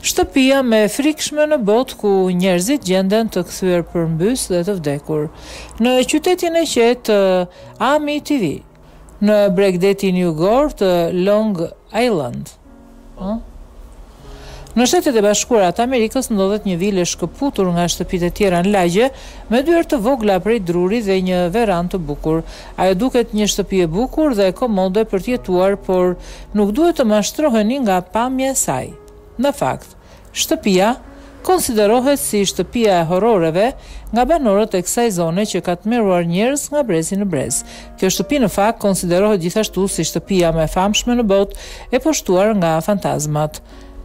Shtëpia me frikeshme në botë ku njerzit gjenden të kthyer permbys dhe të vdekur. Në qytetin e qetë Amityville, në bregdetin jugor të Long Island. Në Shtetet e Bashkuara të Amerikës ndodhet një vilë e shkëputur nga shtëpitë e tjera në lagje, me dyert të vogla prej druri dhe një verandë të bukur. Ajo duket një shtëpi e bukur dhe komode për të jetuar, por nuk duhet të mashtroheni nga pamja e saj. Në fakt, shtëpia konsiderohet si shtëpia e horroreve nga banorët e kësaj zone që ka tmerruar njerëz nga brezi në brez. Kjo shtëpi në fakt konsiderohet gjithashtu si shtëpia më e famshme në botë, e poshtuar nga fantazmat.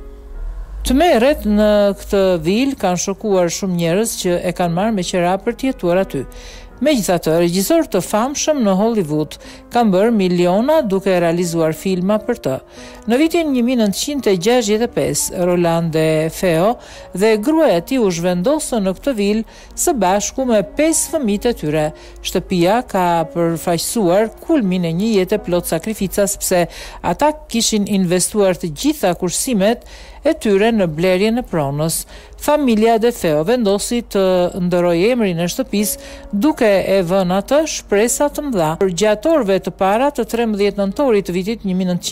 Tmerret në këtë vilë kanë shokuar shumë njerëz që e kanë marrë me qira për të jetuar aty. Megjithatë, regjisorë të famshëm në Hollywood kanë bërë miliona duke realizuar filma për të. Në vitin 1965, Rolande Feo dhe gruaja e tij u zhvendosën në këtë vilë së bashku me 5 fëmijët e tyre. Shtëpia ka përfaqësuar kulmin e një jete plot sakrifica, sepse ata kishin investuar të gjitha kursimet e tyre në blerjen e pronës. Familja De Feo vendosi të ndërrojë emrin e shtëpisë duke e vënë atë shpresa të mëdha. Për gjatë orëve të para të 13 nëntorit të vitit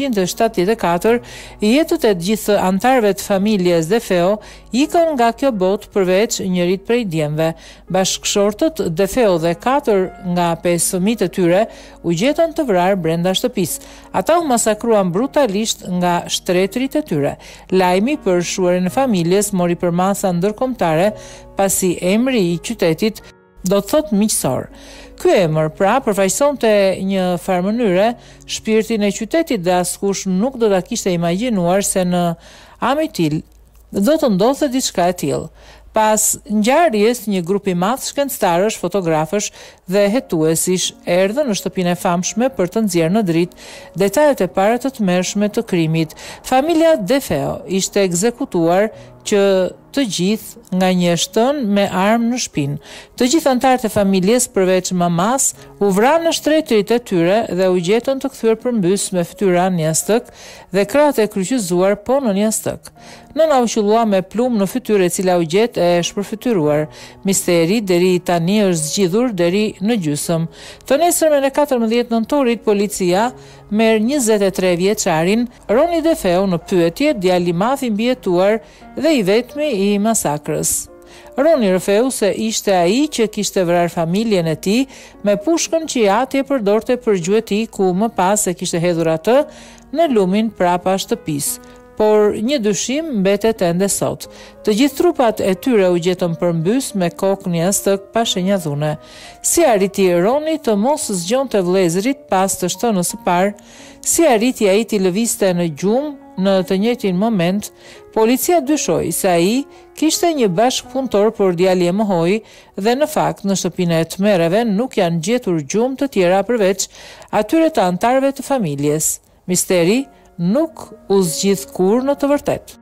1974, jetët e gjithë antarëve të familjes De Feo ikën nga kjo botë përveç njërit prej djemve. Bashkëshortët De Feo dhe 4 nga 5 fëmijët e tyre u gjetën të vrarë brenda shtëpisë. Ata u masakruan brutalisht nga shtretërit e tyre. Lajmi për shuarjen e familjes mori për masa ndërkombëtare, pasi emri i qytetit do të thotë miqësor. Ky emër pra përfaqësonte një farë mënyre shpirtin e qytetit dhe askush nuk do ta kishte imagjinuar se në Amityville do të ndodhte diçka e tillë. Pas ngjarjes, një grup i madh shkencëtarësh, fotografësh dhe hetuesish erdhën në shtëpinë e famshme për të nxjerrë në dritë detajet e para të tmerrshme të krimit. Familja De Feo ishte ekzekutuar që të gjithë nga një shtën me armë në shpinë. Të gjithë antarët e familjes përveç mamas u vranë në shtretërit e tyre dhe u gjetën të kthyer permbys me fytyra në jastëk dhe krahët e kryqëzuar po në jastëk. Nëna u qellua me plumë në fytyrë, e cila u gjet e shpërfytyruar. Misteri deri tani është zgjidhur deri në gjysmë. Të nesërmen e 14 nëntorit, policia merr 23 vjeçarin Roni De Feo në pyetje, djali i madh i mbijetuar dhe i vetmi i masakrës. Roni rrëfeu se ishte ai që kishte vrarë familjen e tij me pushkën që i ati e përdorte për gjuhë e tij, ku më pas e kishte hedhur atë në lumin prapa shtëpisë. Por një dyshim mbetet ende sot. Të gjithë trupat e tyre u gjetën permbys me kokë në jastëk pa shenja dhune. Si arriti Roni të mos zgjonte vëllezërit pas të shtënës së parë, si arriti ai të lëvizte në gjumë në të njëjtin moment, policia dyshoi se ai kishte një bashkëpunëtor, por djali e mohoi dhe në fakt në shtëpinë e tmerreve nuk janë gjetur gjumë të tjera përveç atyre të antarëve të familjes. Misteri nuk u zgjidh kurrë në të vërtetë.